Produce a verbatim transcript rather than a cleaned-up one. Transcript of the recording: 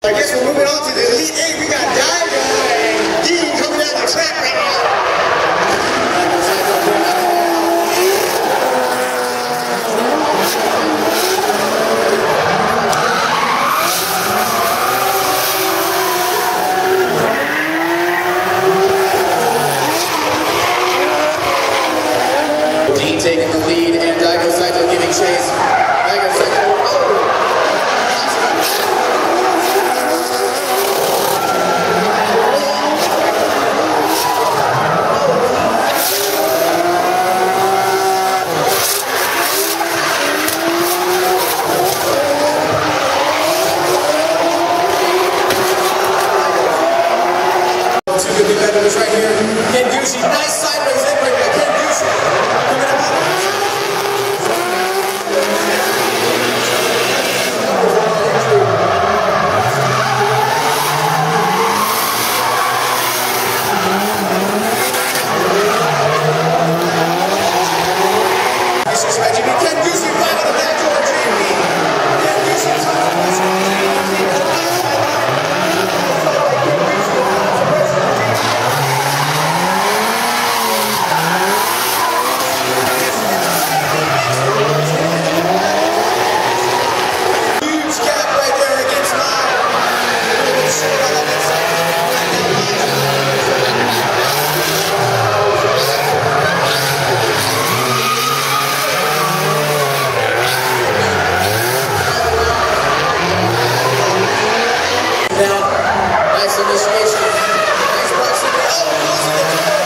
I guess we're moving on to the Elite Eight. We got Diamond and Dean coming down the track right now. Dean taking the lead and Daigo Saito giving chase. Daigo Saito. Oh! Two good competitors right here. Ken Gucci, nice sideways leg break by Ken Gucci. Coming up on this is Reggie. Ken Gucci right on the back door, Jamie. Ken Gucci. Nice initiation. Nice proximity. Oh, closing the door.